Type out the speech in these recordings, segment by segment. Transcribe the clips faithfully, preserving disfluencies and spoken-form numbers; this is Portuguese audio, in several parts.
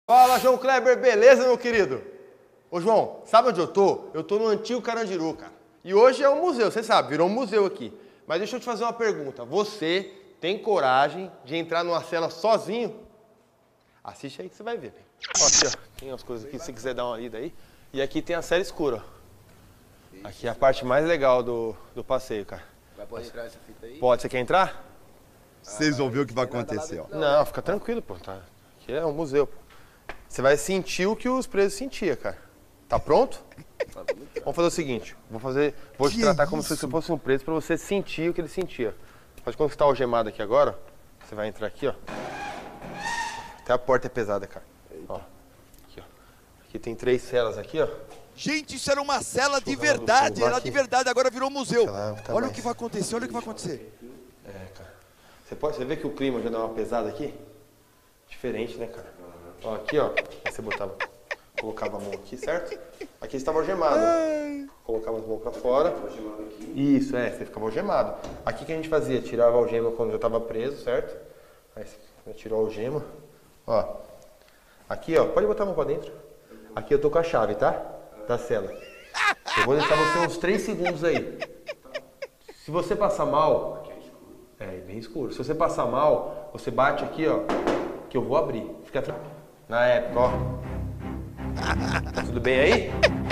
Fala, João Kleber, beleza, meu querido? Ô, João, sabe onde eu tô? Eu tô no antigo Carandiru, cara. E hoje é um museu, você sabe, virou um museu aqui. Mas deixa eu te fazer uma pergunta. Você tem coragem de entrar numa cela sozinho? Assiste aí que você vai ver. Ó, aqui, ó, tem umas coisas aqui, se você quiser dar uma lida aí. E aqui tem a cela escura, ó. Aqui é a parte mais legal do, do passeio, cara. Vai poder entrar essa fita aí? Pode, você quer entrar? Vocês vão ver o que vai acontecer, ó. Não, fica tranquilo, pô. Tá. Aqui é um museu, pô. Você vai sentir o que os presos sentiam, cara. Tá pronto? Vamos fazer o seguinte, vou fazer, vou te tratar como se você fosse um preso pra você sentir o que ele sentia. Pode quando você tá algemado aqui agora, você vai entrar aqui, ó. Até a porta é pesada, cara. Ó, aqui, ó. Aqui tem três celas aqui, ó. Gente, isso era uma cela de verdade, era de verdade, agora virou museu. Tá olha mais. o que vai acontecer, olha o que vai acontecer. É, cara. Você pode, você vê que o clima já dá uma pesada aqui? Diferente, né, cara? Ó, aqui, ó. Aí você botava, colocava a mão aqui, certo? Aqui você estava algemado. Colocava as mãos pra fora. Isso, é, você ficava algemado. Aqui que a gente fazia? Tirava a algema quando já estava preso, certo? Aí você tirou a algema. Ó. Aqui, ó, pode botar a mão pra dentro. Aqui eu tô com a chave, tá? Da cela. Eu vou deixar você uns três segundos aí. Se você passar mal... É, bem escuro. Se você passar mal, você bate aqui, ó, que eu vou abrir. Fica tranquilo. Na época, ó. Tá tudo bem aí?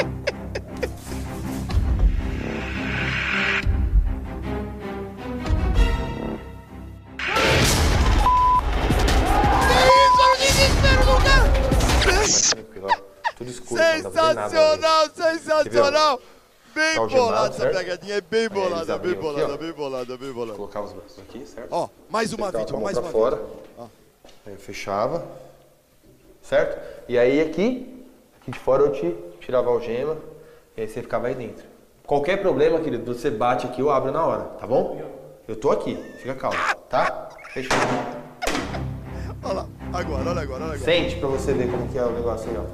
Tranquilo, ó. Tudo escuro. Sensacional, sensacional. Bem Tá bolada essa certo? pegadinha, é bem bolada, Aí, bem aqui, bolada, ó. bem bolada, bem bolada. Colocava os braços aqui, certo? Ó, mais uma Você vítima, ficava mais com a uma mão pra vítima. fora. Aí eu fechava. Certo? E aí aqui, aqui de fora eu te tirava a algema. E aí você ficava aí dentro. Qualquer problema, querido, você bate aqui, eu abro na hora, tá bom? Eu tô aqui, fica calmo, tá? Fechou. Olha lá, agora, olha agora, olha agora. Sente pra você ver como que é o negócio aí, ó.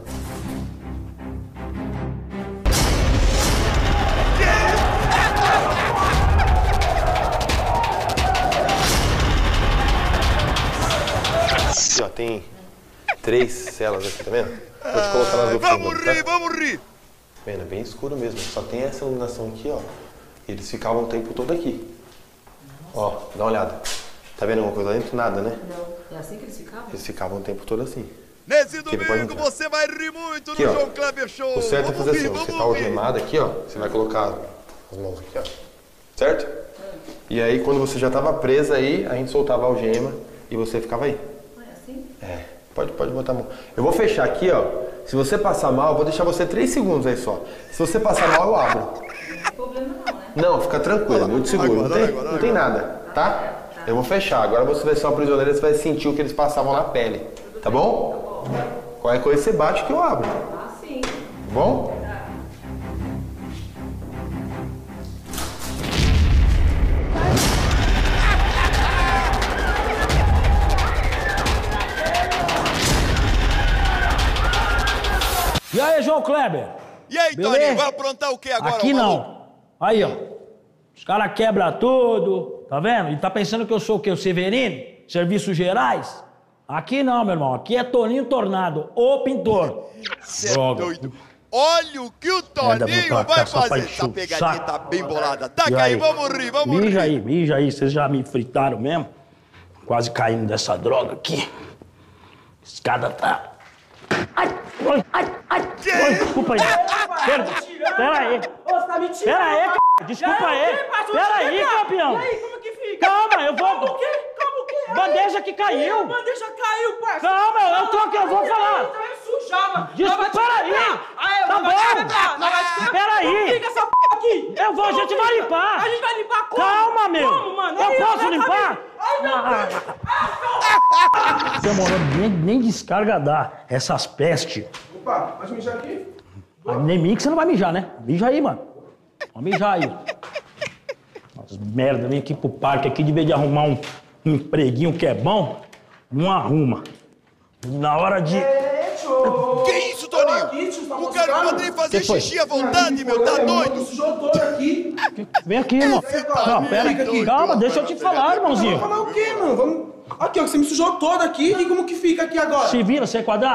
Aqui, ó, tem três celas aqui, tá vendo? Vou te colocar nas do fundo, Vamos tá? rir, vamos rir. Vendo, é bem escuro mesmo. Só tem essa iluminação aqui, ó. E eles ficavam o tempo todo aqui. Ó, dá uma olhada. Tá vendo alguma coisa lá dentro? Nada, né? Não. É assim que eles ficavam? Eles ficavam o tempo todo assim. Nesse Aqui, pode domingo entrar. você vai rir muito Aqui, no ó. João Kleber Show. O certo é Vamos fazer rir, assim, ó. Você vamos tá rir. algemado aqui, ó. Você vai colocar as mãos aqui, ó. Certo? E aí, quando você já tava presa aí, a gente soltava a algema e você ficava aí. Não é assim? É. Pode, pode botar a mão. Eu vou fechar aqui, ó. Se você passar mal, eu vou deixar você três segundos aí só. Se você passar mal, eu abro. Não tem problema não, né? Não, fica tranquilo, eu te seguro. Agora, não tem, agora, não tem agora. nada, tá? Eu vou fechar. Agora você vai ser uma prisioneira, você vai sentir o que eles passavam na pele. Tá bom? Tá bom. Qualquer coisa você bate que eu abro. Tá Ah, sim. bom? E aí, João Kleber? E aí, Beleza? Toninho, vai aprontar o que agora? Aqui ô maluco? não. Aí, ó. Os caras quebram tudo, tá vendo? E tá pensando que eu sou o quê? O Severino? Serviços Gerais? Aqui não, meu irmão. Aqui é Toninho Tornado, o pintor. Cê é Droga. doido. Olha o que o Merda, Toninho vou pra vai cá só pra fazer. encher Essa o pegadinha saco. tá bem bolada. Taca E aí, vamos rir, vamos rir. Mija aí, mija aí. Vocês já me fritaram mesmo? Quase caindo dessa droga aqui. Escada tá... Ai, ai, ai, ai. Que Ai, isso? desculpa aí. Pera, pera aí. Ô, você tá mentindo? Pera aí, c... Desculpa aí. Pera aí, campeão. E aí, como que fica? Calma, eu vou... Como o quê? Como o quê? Bandeja que caiu. A bandeja caiu, parça. Calma, eu tô aqui, eu vou falar. Então vai sujar, mano. Desculpa, peraí. Aí, Tá não vai te bom. quebrar, não vai te quebrar. Peraí. Fica essa p aqui. Eu vou, a gente vai limpar. A gente vai limpar como? Calma, meu. Como, mano? Eu Aí, posso vai limpar? caber. Ai, meu Deus. Demorou, nem, nem descarga dá. Essas pestes. Opa, pode mijar aqui? Ah, nem mim que você não vai mijar, né? Mija aí, mano. Vamos mijar aí. Nossa, merda, vem aqui pro parque aqui, de vez de arrumar um, um empreguinho que é bom, não arruma. Na hora de... É, tio. Que isso, Toninho? Aqui, tio, tá O cara moscando? poderia fazer Que foi? xixi à vontade, meu, tá doido? Sujou todo aqui. Vem aqui, irmão. Não, pera. Fica aqui. Calma, deixa eu te falar, irmãozinho. Vamos falar o quê, mano? Vamos... Aqui, ó, que você me sujou todo aqui. E como que fica aqui agora? Se vira, você é quadrado?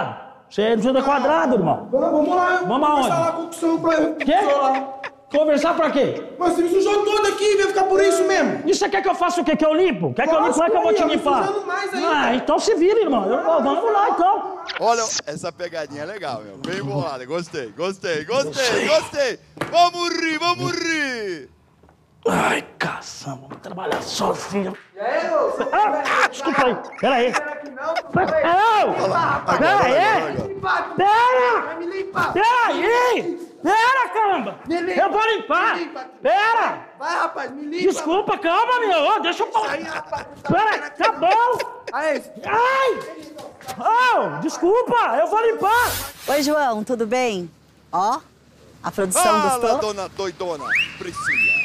Você não é quadrado, irmão. Vamos, vamos lá. Vamos aonde? Conversar lá com o Cusão pra... Quê? lá. Conversar pra quê? Mas você me sujou todo aqui, vai ficar por isso mesmo. E você quer que eu faça o quê? Que eu limpo? Quer que eu limpo? Como é que eu vou te Lógico, aí, limpar? ó, me sujando mais ainda. Ah, então se vira, irmão. Eu, eu- vamos lá, então. Olha, essa pegadinha é legal, meu. Bem bolada. Gostei, gostei, gostei, gostei. Vamos rir, vamos rir. Ai, caçamba, vamos trabalhar sozinho. E aí, ô? Ah, desculpa aí. Pera aí. Não, Não! Pera aí! Pera! Vai me limpar. Pera aí! Pera, caramba! Me limpa. Eu vou limpar! Me limpa. Pera! Vai, rapaz, me limpa. Desculpa, calma, meu! Ô, deixa eu falar! Aí, rapaz. Pera, tá bom! Aí, Ai! Oh, desculpa! Eu vou limpar! Oi, João, tudo bem? Ó, a produção Fala, gostou? dona doidona Priscila.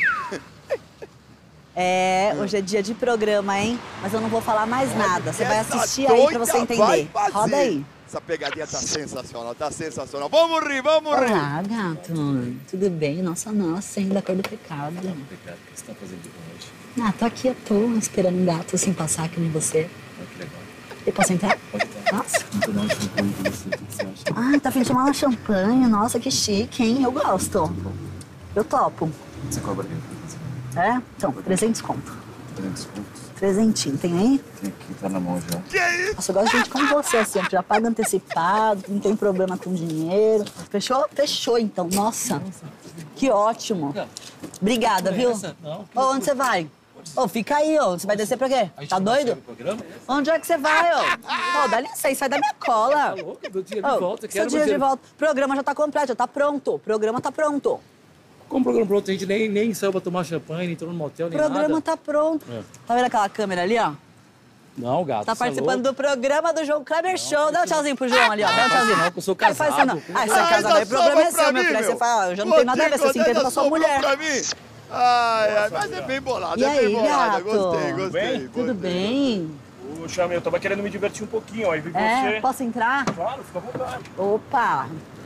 É, hoje é dia de programa, hein? Mas eu não vou falar mais nada. Você vai Essa assistir aí pra você doida vai entender. fazer. Roda aí. Essa pegadinha tá sensacional, tá sensacional. Vamos rir, vamos rir. Olá, gato. Tudo bem? Nossa, nossa, hein? Da cor do pecado. O que você tá fazendo de noite? Ah, tô aqui à toa, esperando um gato assim passar que nem você. Olha que legal. Eu posso entrar? Pode estar. Nossa. Vou tomar um champanhe com você. O que você acha? Ah, tá a fim de tomar uma champanhe. Nossa, que chique, hein? Eu gosto. Eu topo. Você cobra bem pra fazer. É? Então, trezentos conto. trezentos pontos. Trezentinho, tem aí? Tem que tá na mão já. Que isso? Nossa, eu gosto de gente como você, assim, que já paga antecipado, não tem problema com dinheiro. Fechou? Fechou, então. Nossa, que ótimo. Obrigada, viu? Não. Ô, onde você vai? Ô, fica aí, ô. Você vai descer pra quê? Tá doido? Onde é que você vai, ô? Ô, dá licença, sai da minha cola. Tá louco? Meu dinheiro Ô, de volta. seu Quero dinheiro você. de volta. O programa já tá completo, já tá pronto. O programa tá pronto. Como o programa pronto, a gente nem, nem saiu pra tomar champanhe, nem entrou no motel, O nem programa nada. tá pronto. É. Tá vendo aquela câmera ali, ó? Não, gato, Tá você é participando louco. do programa do João Kleber Show. Dá um tchauzinho pro João ali, ó. Dá um tchauzinho. Não, que eu sou Ai, faz isso não. casado. Ah, você é Ai, casado, dá aí o problema é sopa pra seu, meu mim, filho. Aí você meu. fala, ó, eu já não tenho nada a ver, você se entende com a sua Sobrou mulher. pra mim? Ai, ai, mas é bem bolado, E é aí, bem bolado. gato? Gostei, gostei. Bem? Tudo gostei. bem? Poxa, meu, eu tava querendo me divertir um pouquinho, aí vi É, você. posso entrar? Claro, fica à vontade. Opa,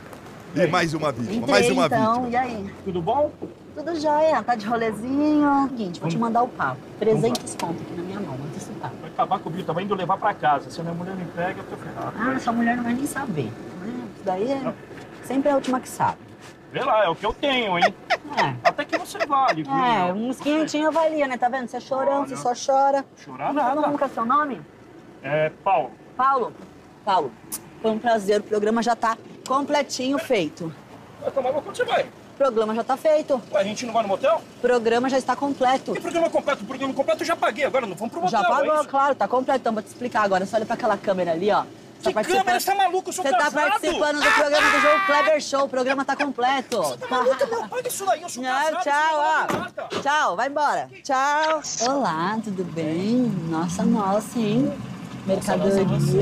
E mais uma vítima, entrei mais uma então. vítima. E aí? Tudo bom? Tudo jóia, tá de rolezinho. Seguinte, vou te mandar o papo. trezentos conto aqui na minha mão, antecipado. Vai acabar comigo, tava indo levar pra casa. Se a minha mulher me pega, eu tô ferrado. Ah, sua mulher não vai nem saber. né? Isso daí é sempre a última que sabe. Vê lá, é o que eu tenho, hein? É. Até que você vale, viu? É, uns quinhentinhos valia, né? Tá vendo? Você é chorão, você só chora. Chorar Como nada. que é seu nome? É, Paulo. Paulo. Paulo, foi um prazer. O programa já tá completinho feito. Vai tomar água quando você vai? O programa já tá feito. Ué, a gente não vai no motel? O programa já está completo. Que programa completo? O programa completo eu já paguei, agora não vamos pro motel, Já pagou, é isso? claro, tá completo. Então, vou te explicar agora. Você olha pra aquela câmera ali, ó. Você Que câmera? Você tá maluco? Eu sou Você tá casado. participando do programa do João Kleber Show. O programa tá completo. Tá maluco, meu? Paga isso daí, eu sou Não, casado. tchau, você não ó. vale nada. Tchau, vai embora. Tchau. Olá, tudo bem? Nossa, nossa, hein? Mercadoria.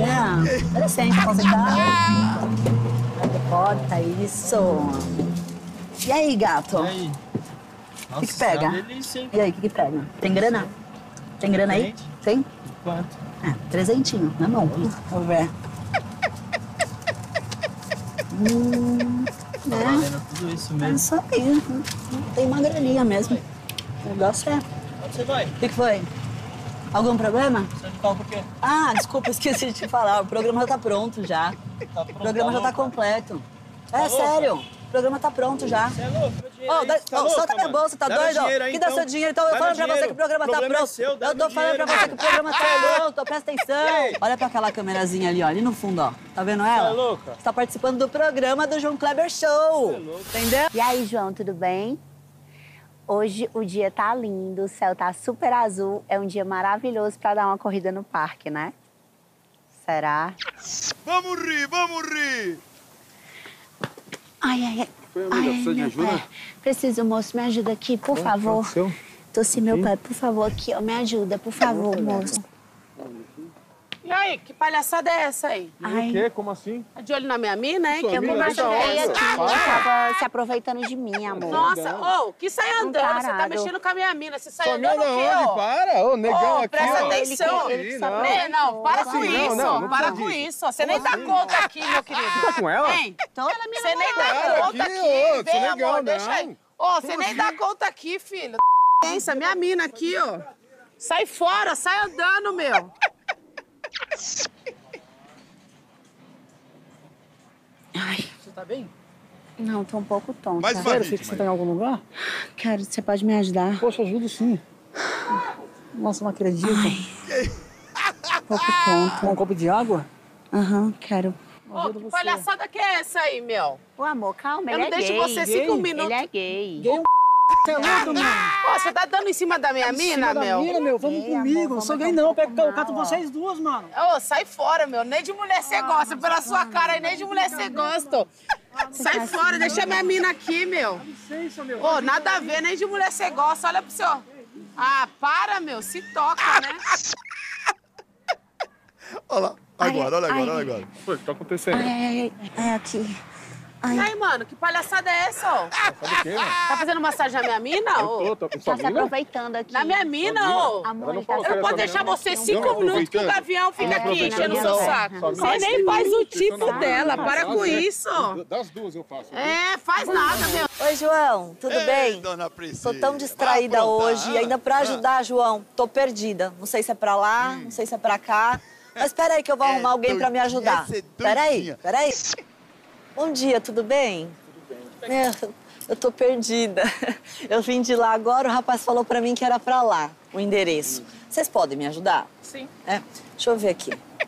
Dá licença, posso entrar? Abre a porta, isso. E aí, gato? E aí? O que que pega? delícia, hein? E aí, o que que pega? Tem grana? Tem grana aí? Tem? Quanto? Ah, trezentinho, na mão. Vamos ver. Hum, Tá é, valendo tudo isso é mesmo. isso aí. Tem uma graninha mesmo. O negócio é... Onde você vai? O que que foi? Algum problema? Você de carro por quê? Ah, desculpa, esqueci de te falar. O programa já tá pronto já. Tá O programa já tá completo. É sério, o programa tá pronto já. Você é louco, meu dinheiro. Ô, aí, dá- você tá ô, louca, solta minha mano? bolsa, tá Dá meu doido? dinheiro aí, Que dá então. seu dinheiro? Então eu Dá falo meu pra você dinheiro. que o programa O tá problema é pronto. seu, dá Eu tô meu falando pra dinheiro. você que o programa tá Ei. pronto, presta atenção. Ei. Olha pra aquela câmerazinha ali, ó, ali no fundo, ó. Tá vendo ela? Você é louca? Você tá participando do programa do João Kleber Show. Você é louca. Entendeu? E aí, João, tudo bem? Hoje o dia tá lindo, o céu tá super azul. É um dia maravilhoso pra dar uma corrida no parque, né? Será? Vamos rir, vamos rir. Ai, ai, ai. Foi, amiga, Ai, precisa de meu ajuda? pé. Preciso, moço, me ajuda aqui, por favor. aconteceu? Tossi meu pé, por favor, aqui, ó. Me ajuda, por favor, moço. E aí, que palhaçada é essa aí? Ai, O quê? Como assim? Tá de olho na minha mina, hein? Sua Que eu mina? me Tá machuquei onde? aqui. Para. tava se aproveitando de mim, amor. Nossa, ô, que sai Um andando, você tá tarado. mexendo com a minha mina. Você sai Sua mina andando o quê, onde? ó? Para! Ô, negão Ô, aqui, presta ó. atenção. Ele que- ele que Não. só- É, não, para Assim, com não, isso, não, não para precisa com disso. isso. Você nem dá conta aqui, meu querido. Tá com ela? Hein? Tô, ela é minha Você nem dá Para conta aqui, aqui. ô, sou Vem, legal, amor, deixa não. aí. Ô, você nem dá conta aqui, filho. Pensa, minha mina aqui, ó. Sai fora, sai andando, meu. tá bem? Não, tô um pouco tonta. Mais uma Sério, vítima você tá em algum lugar? Quero, você pode me ajudar? Poxa, ajudo sim. Nossa, não acredito. Um pouco tonta. Um copo de água? Aham, quero. Ô, que palhaçada que é essa aí, meu? Ô, amor, calma, Eu ele não é deixo gay. você cinco minutos. Ele é gay. Gay um Você é louco, mano? Ô, você tá dando em cima da minha Em mina, cima da meu? mina, meu. Vamos Gay, comigo. amor, Não sou vamos gay, dar um não. pouco Pega o cato mal, ó. vocês duas, mano. Ô, sai fora, meu. Nem de mulher você gosta. Pela sua cara aí, nem de mulher você gosta. Sai fora, deixa minha mina aqui, meu. Licença, meu. Ô, nada a ver, nem de mulher você gosta. Olha pro seu... Ah, para, meu. Se toca, né? Olha lá. Agora, olha Ai, agora, ai. olha agora. O que tá acontecendo? Ai, ai, ai, ai, aqui. E aí, mano, que palhaçada é essa, ó? Sabe o quê, mano? Tá fazendo massagem na minha mina, Eu ô? tô, tô com sua Tá se mina? aproveitando aqui. Na minha mina, ô? Amor, Ela não ele tá falou se Eu não posso Ela deixar não- você não, cinco não, minutos que o aproveitando. gavião fica Ela aqui aproveitando, enchendo o seu não. saco. Não. Você nem faz o tipo dela, para com isso. Das duas eu faço. É, faz nada, meu. Oi, João, tudo Ei, bem? dona Priscila. Tô tão distraída Vai aprontar, hoje, e ainda pra ah. ajudar, João, tô perdida. Não sei se é pra lá, não sei se é pra cá. Mas peraí que eu vou É arrumar alguém pra me doidinha, ajudar. essa é Peraí, doidinha. peraí. Bom dia, tudo bem? Tudo bem. Meu, eu tô perdida. Eu vim de lá agora, o rapaz falou pra mim que era pra lá, o endereço. Vocês podem me ajudar? Sim. É, deixa eu ver aqui.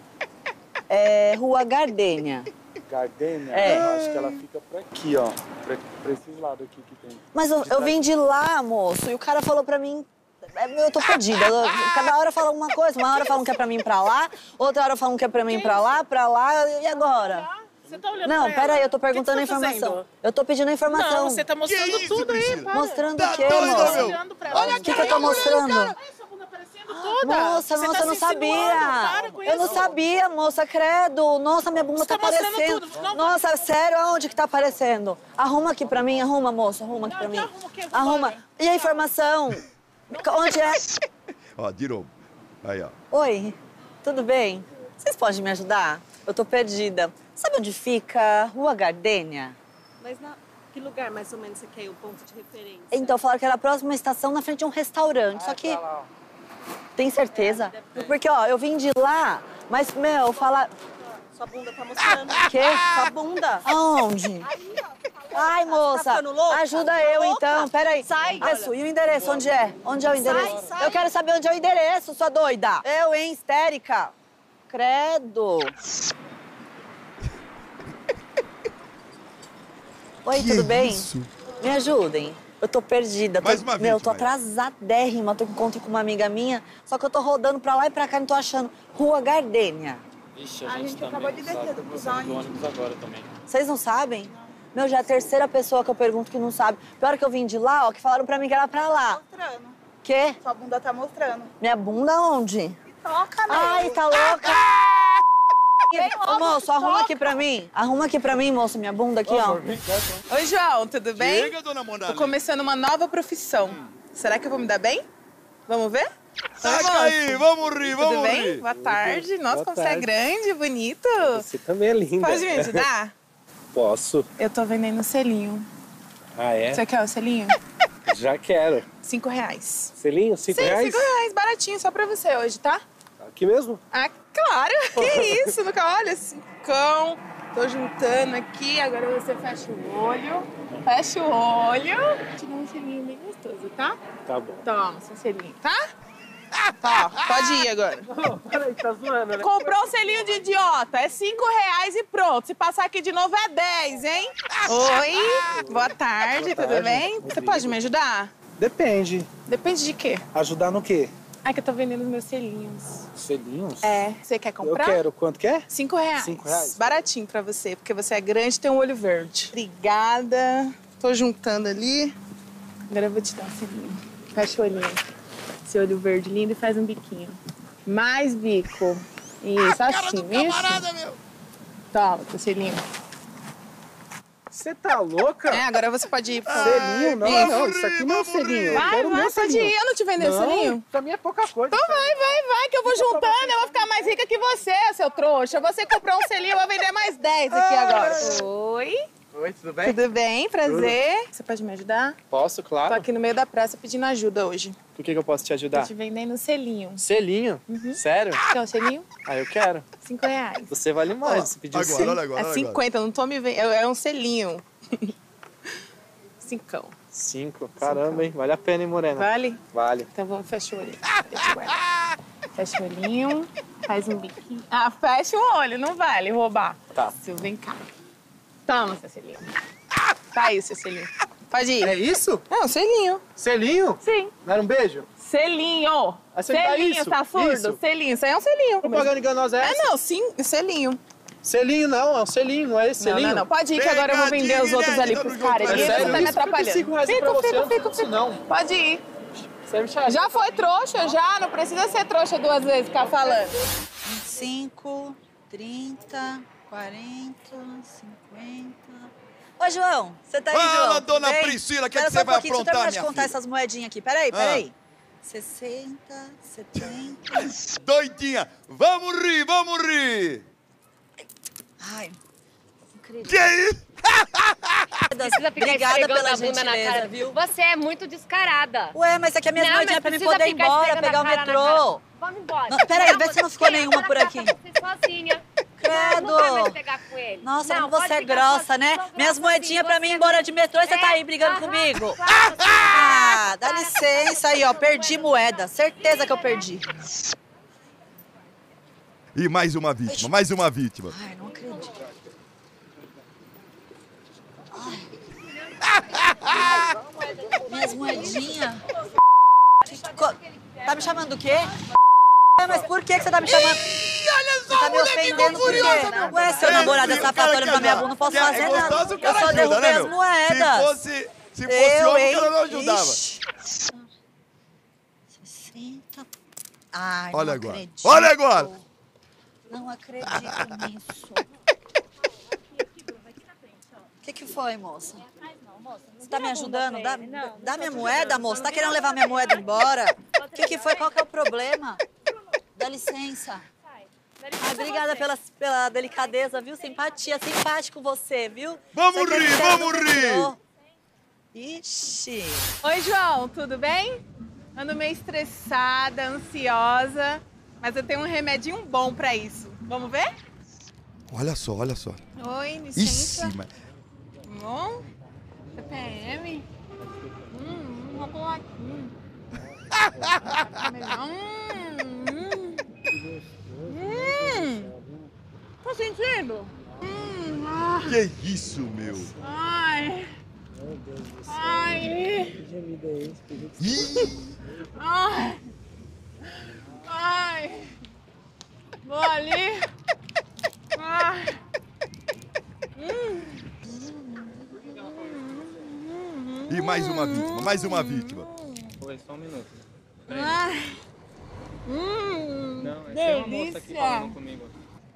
É Rua Gardênia. Gardênia? É. Eu acho que ela fica por aqui, ó. Pra, pra esse lado aqui que tem. Mas eu, eu vim de lá, moço, e o cara falou pra mim... é, Eu tô perdida. Eu- cada hora fala alguma coisa. Uma hora falam que é pra mim ir pra lá, outra hora falam que é pra mim ir pra lá, pra lá, e agora? Você tá olhando Não, pra ela? peraí, eu tô O que perguntando a que você tá informação. fazendo? Eu tô pedindo a informação. Não, você tá mostrando Que isso, tudo aí, Priscila? para. Mostrando Tá o quê, doida, moça? meu? Olhando pra ela. Olha O que, que eu tô mostrando? Olha sua bunda aparecendo toda. Moça, Você nossa, tá eu não se sabia. insinuando, para com Eu não isso. sabia, moça, credo. Nossa, minha bunda Você tá tá mostrando aparecendo. tudo. Não, Nossa, sério, aonde que tá aparecendo? Arruma aqui pra mim, arruma, moça, arruma aqui pra mim. arruma o quê? Arruma. Vambora. E a informação? Onde é? Ó, de novo. Aí, ó. Oi, tudo bem? Vocês podem me ajudar? Eu tô perdida. Sabe onde fica Rua Gardênia? Mas na que lugar mais ou menos você quer ir, o ponto de referência? Então, falaram que era a próxima estação na frente de um restaurante. Só que. Tem certeza? Porque, ó, eu vim de lá, mas, meu, falar. Sua bunda tá mostrando. Quê? Sua bunda. Aonde? Ai, moça, Tá ficando louca? ajuda eu Louca? então. Peraí. Sai. Isso, e o endereço, onde é? Onde é o endereço? sai. Eu quero saber onde é o endereço, sua doida. Eu, hein, histérica. Credo. Oi, Que tudo bem? isso? Me ajudem. Eu tô perdida. Tô, Mais uma meu, tô vítima aí. atrasadérrima. Tô com encontro com uma amiga minha. Só que eu tô rodando pra lá e pra cá, não tô achando. Rua Gardênia. Ixi, A gente acabou de descer do busão, do ônibus agora também. Vocês não sabem? Meu, já é a terceira pessoa que eu pergunto que não sabe. Pior que eu vim de lá, ó, que falaram pra mim que era pra lá. mostrando. Quê? Sua bunda tá mostrando. Minha bunda onde? Toca, meu. Ai, tá louca? Vem Ô, logo, moço, arruma toca. aqui pra mim. Arruma aqui pra mim, moço, minha bunda aqui, ó. Oi, João, tudo bem? Chega, dona Mona Tô Lisa. começando uma nova profissão. Será que eu vou me dar bem? Vamos ver? Taca aí, vamos rir, vamos Tudo bem? rir. Boa tarde. Nossa, Boa como você é tarde. grande, bonito. Você também é linda. Pode me ajudar? Posso. Eu tô vendendo selinho. Ah, é? Você quer o selinho? Já quero. Cinco reais. Selinho, cinco Sim, reais? cinco reais. Baratinho, só pra você hoje, tá? Aqui mesmo? Ah, claro. Que isso, nunca olha. Cincão. Tô juntando aqui. Agora você fecha o olho. Fecha o olho. Te dá um selinho bem gostoso, tá? Tá bom. Toma, seu selinho, tá? Tá, pode ir agora. Peraí, tá zoando, né? Comprou um selinho de idiota, é cinco reais e pronto. Se passar aqui de novo é dez, hein? Oi, boa tarde, Boa tudo tarde. bem? Você pode me ajudar? Depende. Depende de quê? Ajudar no quê? Ah, que eu tô vendendo os meus selinhos. Selinhos? É. Você quer Eu comprar? quero. Quanto que é? Cinco reais. Cinco reais. Baratinho pra você, porque você é grande e tem um olho verde. Obrigada. Tô juntando ali. Agora eu vou te dar um selinho. Fecha o olhinho. Esse olho verde lindo e faz um biquinho. Mais bico. Isso, Cara assim, do isso. camarada, meu. Toma, teu selinho. Você tá louca? É, agora você pode ir. Por favor. Selinho? Não, vamos não. rir, Isso aqui não é vamos selinho. rir. Eu Vai, quero o vai, meu pode selinho. ir. Eu não te vender Não, selinho? pra mim é pouca coisa. Então vai, vai, vai, que eu vou juntando. Eu vou ficar mais rica que você, seu trouxa. Você comprou um selinho, eu vou vender mais dez aqui agora. Oi? Oi, tudo bem? Tudo bem? Prazer. Tudo. Você pode me ajudar? Posso, claro. Tô aqui no meio da praça pedindo ajuda hoje. Por que, que eu posso te ajudar? Tô te vendendo selinho. Selinho? Uhum. Sério? Quer um selinho? Ah, eu quero. Cinco reais. Você vale mais, oh, você pediu agora, cinco. Olha agora, olha é cinquenta, agora. Não tô me vendendo. É um selinho. Cincão. Cinco? Caramba, hein? Vale a pena, hein, Morena? Vale? Vale. Então vamos fechar o olho. Fecha o olhinho, faz um biquinho. Ah, fecha o olho, não vale roubar. Tá. Seu, vem cá. Toma, seu selinho. Tá aí, seu selinho. Pode ir. É isso? É um selinho. Selinho? Sim. Não era um beijo? Selinho. Ah, selinho, isso? tá surdo? Isso. Selinho, isso aí é um selinho. Propaganda enganosa é essa? É, não, sim, selinho. Selinho não, é um selinho, não é esse selinho? Não, não, não. Pode ir que agora eu vou vender os outros ali pros caras. É sério? Você tá me atrapalhando. cinco reais pra você, eu não fico isso não. Pode ir. Você já foi trouxa, já. Não precisa ser trouxa duas vezes, ficar falando. vinte e cinco, trinta, quarenta, cinquenta... Ô, João, você tá aí, Fala, João? dona Bem? Priscila, o que, é Pera que só você um vai pouquinho, aprontar, deixa eu terminar minha de contar filha? essas moedinhas aqui. Peraí, peraí. Ah. sessenta, setenta... Doidinha, vamos rir, vamos rir. Ai, não acredito. Que isso? Precisa ficar Obrigada pela a bunda na gentileza, cara. viu? Você é muito descarada. Ué, mas aqui é minha moedinha pra me poder ir embora, pegar o metrô. Vamos embora. Não, peraí, vê se não ficou nenhuma por aqui. Sozinha. Credo. Não vai mais pegar com ele. Nossa, não, como você é grossa, né? Minhas moedinhas pra mim ir embora de metrô e você tá aí brigando comigo. Ah, dá licença aí, ó. Perdi moeda. Certeza que eu perdi. E mais uma vítima, mais uma vítima. Ai, não acredito. Minhas moedinhas. Tá me chamando do quê? Mas por que você tá me chamando? Ih, olha só, você tá me ofendendo por quê? Ué, seu namorado é safado olhando pra minha bunda, não posso fazer é nada. Gostoso, o Eu cara só ajuda, derrubei né, as meu? moedas. Se fosse, se fosse Eu, homem, hein? o cara não ajudava. Ixi. sessenta. Ai, Olha não agora. acredito. Olha agora. Não acredito nisso. O que, que foi, moça? Você tá me ajudando? Dá, dá minha moeda, moça. Tá querendo levar minha moeda embora? O que, que foi? Qual que é o problema? Dá licença. Ah, obrigada pela, pela delicadeza, viu? Simpatia, simpático você, viu? Vamos Você rir, vamos rir. Ixi. Oi, João, tudo bem? Ando meio estressada, ansiosa, mas eu tenho um remedinho bom pra isso. Vamos ver? Olha só, olha só. Oi, licença. Ixi, mas... Bom? C P M? Hum, vou pular aqui. Hum, hum. Hum. Tá sentindo? Hum, ah. Que isso, meu? Ai. Ai. Ih. Ai. Ai. Vou ali. Ai. Hum. E mais uma vítima, mais uma vítima. Oi, só um minuto. Ai. Hum, não, essa delícia. é uma moça aqui falando comigo.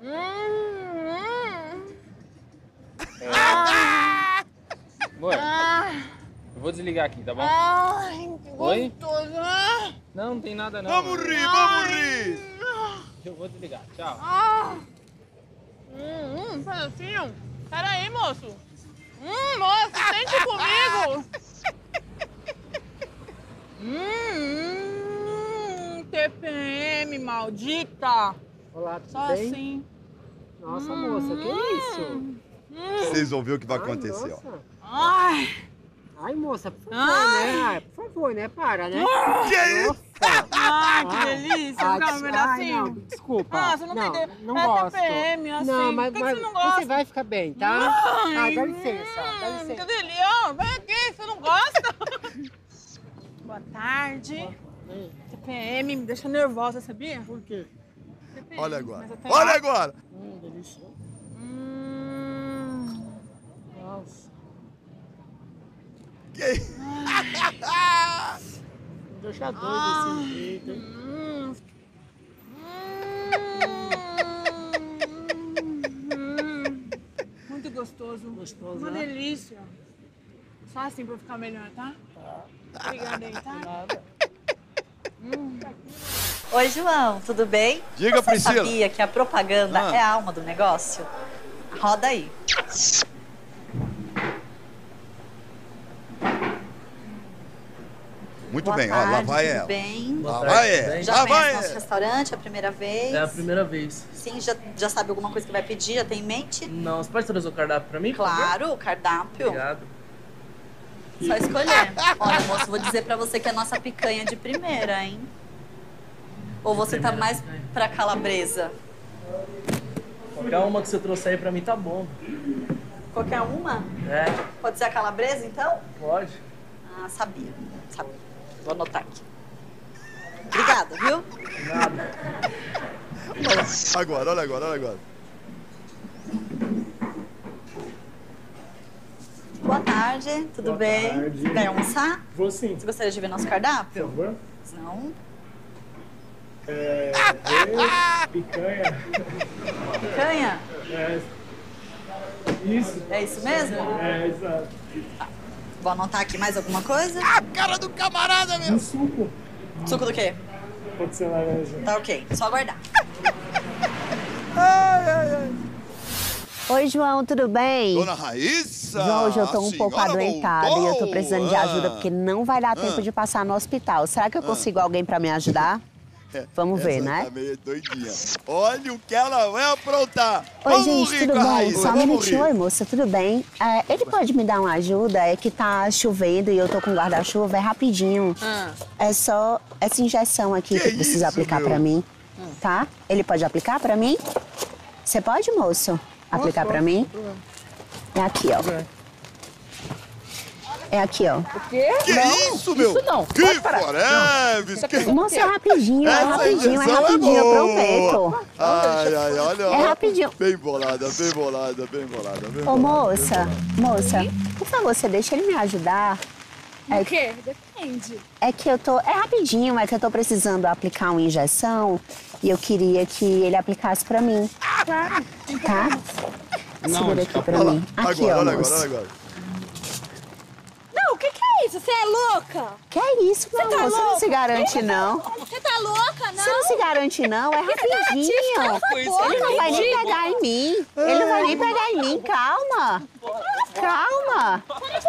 Hum, É. ah, Amor, ah, eu vou desligar aqui, tá bom? ai, que Oi? gostoso. Ah, Não, não tem nada não. Vamos rir, vamos rir. Eu vou desligar, tchau. ah. Hum, hum, pedacinho. Pera aí, moço. Hum, moço, sente comigo. Hum, T P M, maldita. Olá, tudo Só bem? assim. Nossa, Hum, moça, que isso? Hum. Vocês vão ver o que vai Ai, acontecer, ó. nossa. Ai. Ai, moça, por favor, Ai. né? Ai, por favor, né? Para, né? Que isso? Nossa. Ai, que Ai. delícia. Ai, Dá um ai, pedacinho. não, desculpa. Ah, você não tem ideia. Não É gosto. T P M, assim. Não, mas, Por que que mas você não gosta? você vai ficar bem, tá? Ai, Ai, dá licença, dá hum, licença. Que delícia. Vem aqui, você não gosta? Boa tarde. T P M me deixa nervosa, sabia? Por quê? T P M, Olha agora, mas eu tenho- olha agora. Hum, delícia. Hum. Nossa. Que... Me deixa doido Ah. desse jeito, hein? Hum. Hum. Muito gostoso. Gostoso, Uma né? delícia. Só assim pra ficar melhor, tá? Obrigada aí, tá? Nada. Hum. Oi, João, tudo bem? Diga, Você Priscila. sabia que a propaganda Ah. é a alma do negócio? Roda aí. Muito Boa bem, ó, tarde, lá vai tudo ela. bem? Lá Boa vai tarde, ela. tudo bem? Já Lá conhece vai nosso ela. restaurante, é a primeira vez? É a primeira vez. Sim, já, já sabe alguma coisa que vai pedir? Já tem em mente? Não, você pode trazer o cardápio pra mim? por favor? Claro, o cardápio. Obrigado. Só escolher. Olha, moço, vou dizer pra você que é a nossa picanha de primeira, hein? Ou você tá Primeira mais picanha. pra calabresa? Qualquer uma que você trouxer aí pra mim tá bom. Qualquer uma? É, Pode ser a calabresa, então? pode. Ah, sabia. Sabia. Vou anotar aqui. Obrigada, viu? Nada. Olha agora, olha agora, olha agora. Boa tarde, tudo Boa bem? tarde. Vai almoçar? Vou sim. Você gostaria de ver nosso cardápio? Por favor. Não. É, vê, picanha. Picanha? É, isso. É isso mesmo? É, exato. Vou anotar aqui mais alguma coisa? A cara do camarada, meu! Um suco. Suco do quê? Pode ser laranja. Tá ok, só aguardar. Ai, ai, ai. Oi, João, tudo bem? Dona Raíssa! João, hoje eu tô a um pouco senhora adoentada voltou? e eu tô precisando de ajuda Ah. porque não vai dar tempo Ah. de passar no hospital. Será que eu consigo alguém pra me ajudar? Vamos ver, Essa né? Tá meio doidinha. Olha o que ela vai aprontar. Oi, Vamos gente, rir tudo com a bom? Raíssa, Só um vamos minutinho. rir. Oi, moça, tudo bem? É, ele pode me dar uma ajuda? É que tá chovendo e eu tô com guarda-chuva, é rapidinho. Ah. É só essa injeção aqui que, Que precisa isso, aplicar meu? pra mim, tá? Ele pode aplicar pra mim? Você pode, moço? Aplicar pra mim? É aqui, ó. É aqui, ó. Quê? Que não, isso, meu? Isso não. Que foreves! Que... Moço, é rapidinho, é Essa rapidinho, é injeção rapidinho, eu boa. prometo. Ai, ai, olha. É ó. rapidinho. Bem bolada, bem bolada, bem bolada. Bem Ô, bolada, moça, bem bolada. moça, por favor, você deixa ele me ajudar. O quê? Depende. É que eu tô. É rapidinho, é que eu tô precisando aplicar uma injeção e eu queria que ele aplicasse pra mim. Claro. Tá? Segura aqui pra Olha mim. lá, Aqui, agora, ó, olha moço. agora, olha agora. Não, o que, que é isso? Você é louca? Que é isso, meu Você tá amor? Você não louca? se garante, não. Você tá louca, não? Você não se garante, não. É rapidinho. Ele não vai nem pegar em mim. Ele não vai nem pegar em mim. Calma. Calma.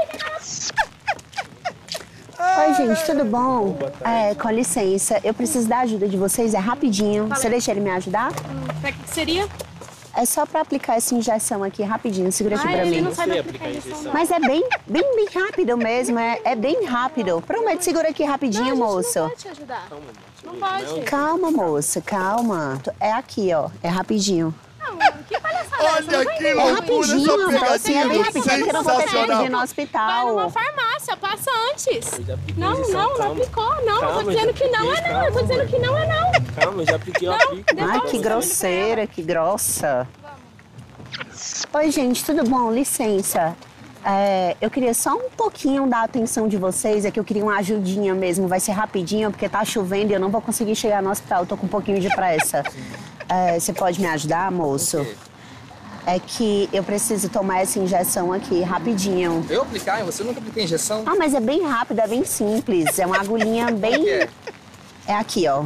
Oi, gente, tudo bom? É, com licença, eu preciso da ajuda de vocês, é rapidinho. Você deixa ele me ajudar? Pra que seria? É só pra aplicar essa injeção aqui, rapidinho. Segura aqui Ah, pra ele mim. não sabe aplicar injeção. Mas é bem, bem, bem rápido mesmo, é, é bem rápido. Prometo, segura aqui rapidinho, moço. Não pode te ajudar. Não pode. Calma, moça, calma. É aqui, ó, é rapidinho. Não, que palhaçada é essa? Olha Não vai que entender. É loucura rapidinho, essa assim, é bem pegadinha. rapidinho, porque eu não vou ter tempo de ir Sensacional. no Vai hospital. numa farmácia, passa antes. Eu já apliquei Não, injeção, não, não calma. aplicou. Não, eu Calma, tô eu já dizendo que não é apliquei, não. Eu tô calma, dizendo que não é não. Calma, eu já apliquei, eu Não, aplico. depois Ai, que grosseira, que grossa. Oi, gente, tudo bom? Licença. É, eu queria só um pouquinho da atenção de vocês, é que eu queria uma ajudinha mesmo. Vai ser rapidinho, porque tá chovendo e eu não vou conseguir chegar no hospital. Eu tô com um pouquinho de pressa. É, você pode me ajudar, moço? É que eu preciso tomar essa injeção aqui, rapidinho. Eu aplicar? Você nunca aplicou injeção? Ah, mas é bem rápido, é bem simples. É uma agulhinha bem... É aqui, ó.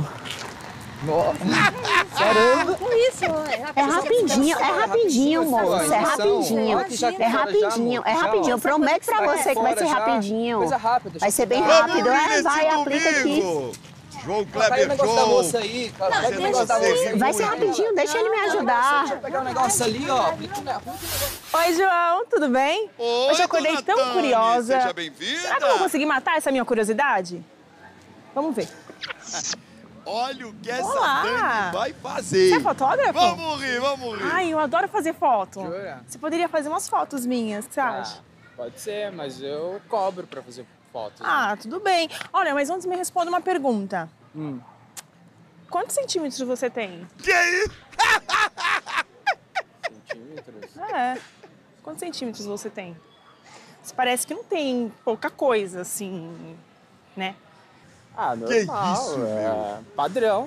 Caramba! Com isso, É rapidinho, é rapidinho, moço. É rapidinho. Injeção. É rapidinho, é rapidinho. Eu prometo pra você que vai ser rapidinho. Coisa rápida. Vai ser bem Vamos rápido. rir É, nesse vai, aplica aqui. domingo. João Vai o Kleber negócio da Show. moça aí, cara. Vai o Você negócio da vai moça ser aí. Vai ser rapidinho, deixa ele me Deixa eu ajudar. pegar um negócio ali, ó. Aplica na rua. Oi, João, tudo bem? Oi, Hoje eu acordei dona tão Tami, curiosa. Seja bem-vinda. Será que eu vou conseguir matar essa minha curiosidade? Vamos ver. Olha o que essa Olá. Dani vai fazer. Você é fotógrafo? Vamos rir, vamos rir. Ai, eu adoro fazer foto. Jura? Você poderia fazer umas fotos minhas, o que você acha? Pode ser, mas eu cobro pra fazer fotos. Ah, tudo bem. Olha, mas antes me responda uma pergunta. Hum. Quantos centímetros você tem? Que isso? Centímetros? É. Quantos centímetros você tem? Você parece que não tem pouca coisa, assim, né? Ah, Que normal. isso, é padrão.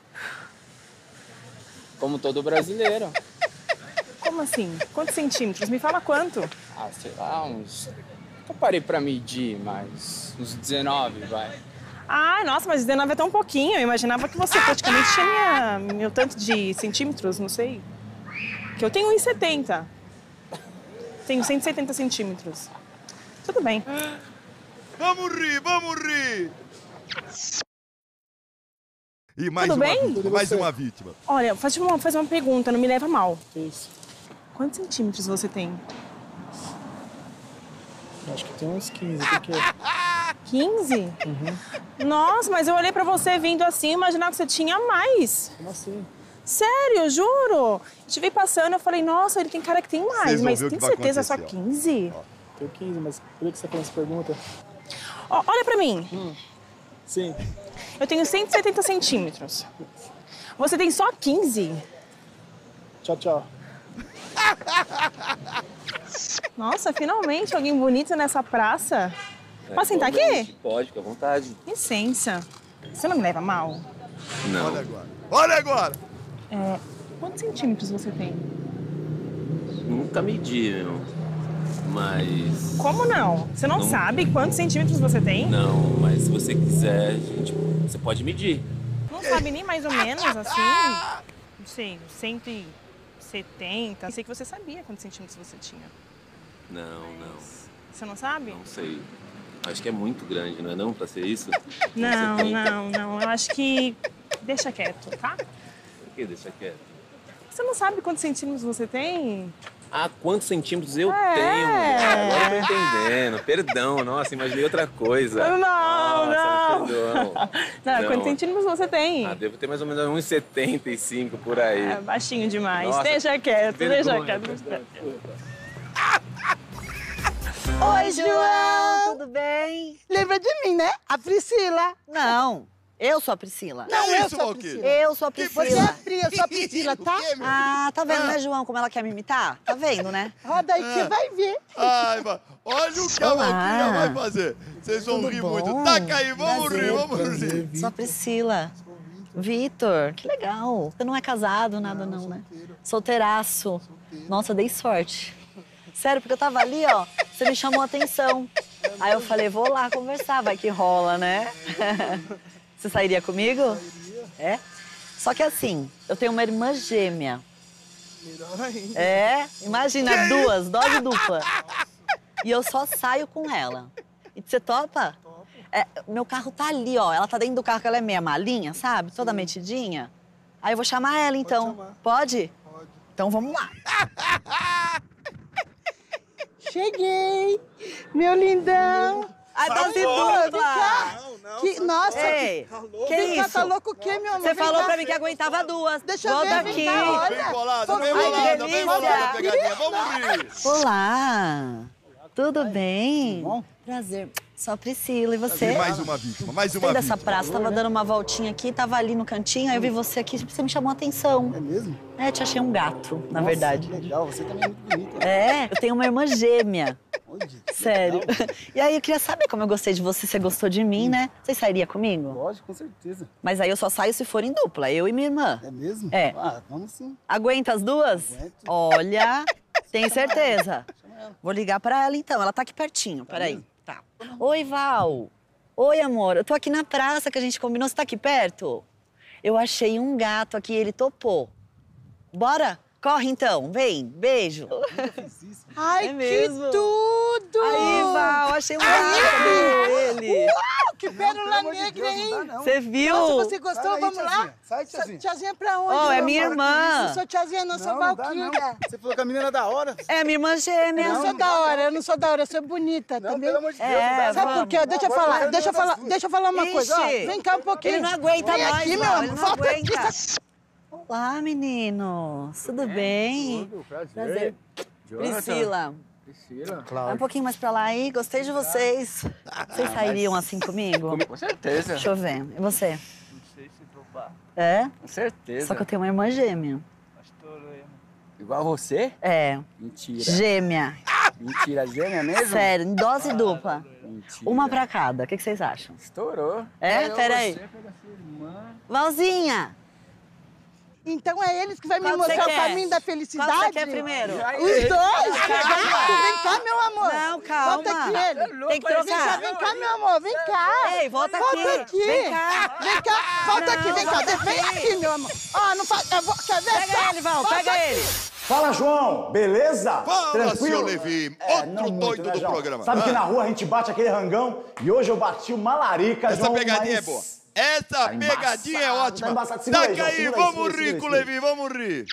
Como todo brasileiro. Como assim? Quantos centímetros? Me fala quanto. Ah, sei lá, uns... Eu parei pra medir, mas uns dezenove, vai. Ah, nossa, mas dezenove é tão pouquinho. Eu imaginava que você praticamente tinha meu tanto de centímetros, não sei. Que eu tenho um e setenta. Tenho cento e setenta centímetros. Tudo bem. Vamos rir, vamos rir. E mais Tudo uma bem? vítima, mais uma vítima. Olha, faz uma, faz uma pergunta, não me leva mal. Isso. Quantos centímetros você tem? Acho que tem uns quinze. Tem que... quinze? Uhum. Nossa, mas eu olhei pra você vindo assim e imaginava que você tinha mais. Como assim? Sério, juro. Eu te vi passando, eu falei, nossa, ele tem cara que tem mais, Vocês vão mas ver o tem que vai certeza só acontecer, ó. quinze? Tenho quinze, mas por que você faz essa pergunta? Ó, olha pra mim. Hum. Sim. Eu tenho cento e setenta centímetros. Você tem só quinze? Tchau, tchau. Nossa, finalmente alguém bonito nessa praça. Posso sentar aqui? Pode, fica à vontade. Licença. Você não me leva mal? Não. Olha agora. Olha agora. É, quantos centímetros você tem? Nunca medi, meu. Mas... Como não? Você não, Não. sabe quantos centímetros você tem? Não, mas se você quiser, gente, você pode medir. Não sabe nem mais ou menos, assim? Não sei, cento e setenta. Sei que você sabia quantos centímetros você tinha. Não, não. Você não sabe? Não sei. Acho que é muito grande, não é não, pra ser isso? Não, setenta? não, não. Eu acho que... Deixa quieto, tá? Por que deixa quieto? Você não sabe quantos centímetros você tem? Ah, quantos centímetros eu É. tenho? Agora eu tô entendendo. Perdão, nossa, imaginei outra coisa. Não, nossa, não. Perdão. Não, quantos centímetros você tem? Ah, devo ter mais ou menos uns setenta e cinco por aí. É baixinho demais. Nossa, deixa quieto, deixa vergonha, quieto. Deixa quieto. Oi, João! Tudo bem? Lembra de mim, né? A Priscila. Não, eu sou a Priscila. Não, eu isso, sou a Valquíria? Priscila. Eu sou a Priscila. Você é a Pri, eu sou a Priscila, tá? Ah, tá vendo, né, João, como ela quer me imitar? Tá vendo, né? Roda aí que você vai ver. Ai, mas olha o que a Olá. Valquíria vai fazer. Vocês vão Tudo rir bom? muito. Taca aí, vamos Prazer, rir, vamos prazer, rir. Sou a Priscila. Vitor, que legal. Você não é casado, nada não, né? Solteiraço. Nossa, dei sorte. Sério, porque eu tava ali, ó, você me chamou a atenção. Aí eu falei, vou lá conversar, vai que rola, né? Você sairia comigo? É? Só que assim, eu tenho uma irmã gêmea. É? Imagina, duas, dose dupla. E eu só saio com ela. E você topa? É, meu carro tá ali, ó. Ela tá dentro do carro, que ela é meia malinha, sabe? Toda metidinha. Aí eu vou chamar ela, então. Pode? Pode? Então vamos lá. Cheguei, meu lindão. Ai, Tá dose boa, dupla. vem cá. Que, nossa, Ei, que, que vem cá, isso? tá louco o quê, meu amor? Você Vem falou cá. pra mim que aguentava duas. Deixa eu Volta ver, aqui. vem cá, olha. Vem bolada, Tô- vem Ai, bolada, que vem delícia. bolada, pegadinha. Vamos rir. Olá, tudo bem? Bom? Prazer. Sou a Priscila, e você? E mais uma vítima, mais uma Saí dessa vítima. praça, tava dando uma voltinha aqui, tava ali no cantinho, aí eu vi você aqui, você me chamou a atenção. É mesmo? É, te achei um gato, na Nossa, verdade. que legal, você também é muito bonita. É, eu tenho uma irmã gêmea. Onde? Sério. E aí eu queria saber como eu gostei de você, você gostou de mim, né? Você sairia comigo? Pode, com certeza. Mas aí eu só saio se for em dupla, eu e minha irmã. É mesmo? É. Ah, vamos sim. Aguenta as duas? Olha, tem certeza? Vou ligar pra ela então, ela tá aqui pertinho, peraí. Tá. Oi, Val. Oi, amor, eu tô aqui na praça que a gente combinou, você tá aqui perto? Eu achei um gato aqui, ele topou. Bora? Corre então, vem, beijo. Ai, É mesmo? que tudo! Aí, Val, achei um gato, Aí, ele. Uau, que pérola negra, hein? Você viu? Nossa, você gostou? Sai aí, Vamos lá? tiazinha. Sai, tiazinha. Tiazinha pra onde? Oh, é meu minha amor? irmã. Não sou tiazinha, não, sou Não, não dá, Valquíria. não. Você falou que a menina é da hora. É minha irmã gêmea. Eu não sou da hora, eu não sou da hora, eu sou bonita, Não, entendeu? pelo amor de Deus, É, não dá, Sabe vamos. por quê? Deixa eu Agora falar, vai deixa eu reunião falar, das duas. deixa eu falar uma coisa. Ó, Ixi, vem cá um pouquinho. ele não aguenta Vem mais, aqui, Val, meu amor. ele não Volta aqui. aguenta. Olá, meninos. Tudo bem? Tudo, prazer. Prazer. Priscila. Priscila. Vai um pouquinho mais pra lá aí. Gostei de vocês. Vocês sairiam assim comigo? Com certeza. Deixa eu ver. E você? Não sei se topar. É? Com certeza. Só que eu tenho uma irmã gêmea. Igual você? É. Mentira. Gêmea. Mentira, gêmea mesmo? Sério, em dose dupla. Mentira. Uma pra cada. O que que vocês acham? Estourou. É? Eu, Peraí. você, pega sua irmã. Volzinha. Então é eles que vai me Qual que mostrar você o quer? caminho da felicidade? Qual que você quer primeiro? Os dois? Calma. Vem cá, meu amor. Não, calma. Volta aqui, ele. Tem que Vem cá, trocar. vem cá, meu amor, vem cá. Ei, volta Volta aqui. aqui. Vem cá. Vem cá, volta Não, aqui, vem cá. volta Vem aqui. aqui, meu amor. Ó, não faz... eu vou- Quer ver Pega só? ele, Val, Volta pega aqui. ele. Fala, João, beleza? Fala, Tranquilo? seu Levi, É, outro não muito, doido né, do João? programa. Sabe que Ah. na rua a gente bate aquele rangão e hoje eu bati uma larica, Essa João, pegadinha mas é boa. Essa pegadinha é ótima. Tá segura aí, Taca João, aí, segura aí, vamos segura aí, rir segura com o aí. Levi, vamos rir.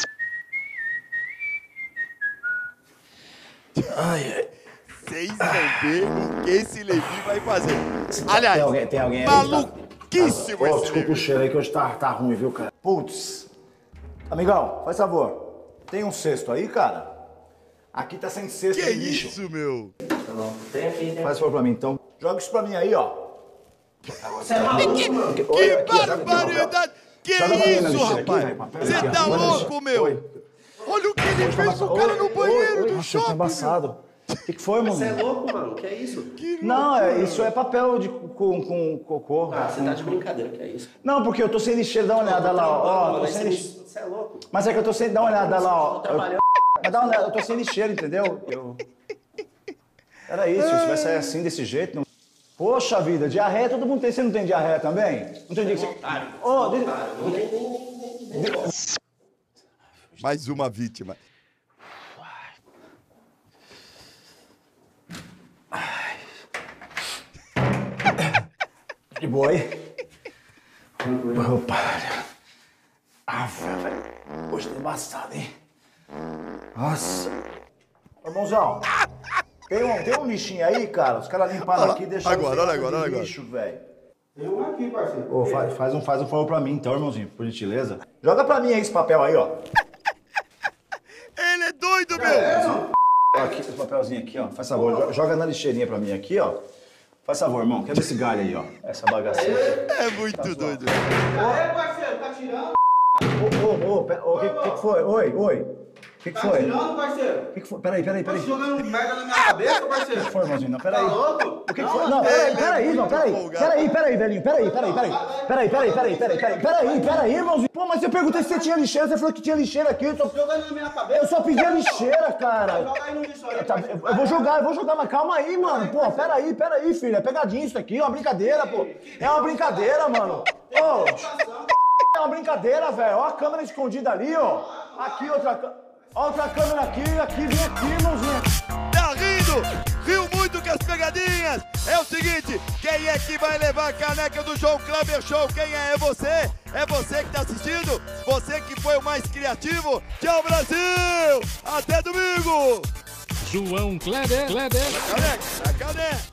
Ai, ai. Vocês vão ver o que esse Levi vai fazer. Aliás, Tem alguém, tem alguém aí? maluquíssimo Ô, esse desculpa Levi. o cheiro aí que hoje tá, tá ruim, viu, cara? Putz. Amigão, faz favor. Tem um cesto aí, cara? Aqui tá sem cesto. Que aí, bicho. isso, meu? Tem aqui, tem. Faz favor pra mim, então. Joga isso pra mim aí, ó. Você é maluco, mano? Que, que barbaridade! Que isso, rapaz? Você tá louco, meu? Olha o que ele fez com o cara no banheiro do Nossa, tá shopping. embaçado. O que, que foi, mano? Você é louco, mano? Que é isso? Não, é, isso é papel de com, com cocô. Ah, você tá de brincadeira, que é isso? Não, porque eu tô sem lixeira, dá uma olhada lá, ó. Tô sem lixeira. Você é louco? Mas é que eu tô sem, dá uma olhada lá, ó. Eu, mas dá uma olhada, eu tô sem lixeira, entendeu? Eu... Era isso, isso vai sair assim, desse jeito. Não... Poxa vida, diarreia todo mundo tem, você não tem diarreia também? Não tem dia que você... Ô, deixa... Mais uma vítima. De boi. Opa. Ah, velho. Hoje tá embaçado, hein? Nossa. Ô, irmãozão. Tem um, tem um lixinho aí, cara? Os caras limparam Olha aqui e deixaram... agora, olha agora, olha agora. Lixo, velho. Tem um aqui, parceiro. Ô, faz, faz, um, faz um favor pra mim, então, irmãozinho, por gentileza. Joga pra mim aí esse papel aí, ó. Ele é doido, meu! Ó, aqui, esse papelzinho aqui, ó. Faz favor, jo- joga na lixeirinha pra mim aqui, ó. Faz favor, irmão. Quebra esse galho aí, ó. Essa bagacinha. É muito doido. Aê, parceiro, tá tirando? Ô, ô, ô, pe- ô, o que, que que foi? Oi, oi. O que que Tá foi? tirando, parceiro? O que que foi? Peraí, peraí, peraí. Tá jogando merda na minha cabeça, O parceiro? que que foi, irmãozinho? Não, peraí. Tá louco? O que que foi? Não, peraí, peraí, irmão, peraí. Peraí, peraí, velhinho, peraí, peraí, peraí. Peraí, peraí, peraí, peraí, peraí, peraí, peraí, irmãozinho. Pô, mas eu perguntei se você tinha lixeira, você falou que tinha lixeira aqui. Eu, tô... Jogando na minha cabeça. eu só pedi a lixeira, cara. Joga aí no lixo aí, Tá, parceiro. eu vou jogar, eu vou jogar, mas calma aí, mano. Pô, peraí, peraí, filho. É pegadinha isso aqui, é uma brincadeira, pô. É uma brincadeira, mano. Ô, é uma brincadeira, velho. Ó a câmera escondida ali, ó. Aqui, outra câmera. Outra câmera aqui, aqui, vem aqui, irmãozinho. Tá rindo? Riu muito com as pegadinhas? É o seguinte, quem é que vai levar a caneca do João Kleber Show? Quem é? É você? É você que tá assistindo? Você que foi o mais criativo? Tchau, Brasil! Até domingo! João Kleber, Kleber. A caneca, a caneca.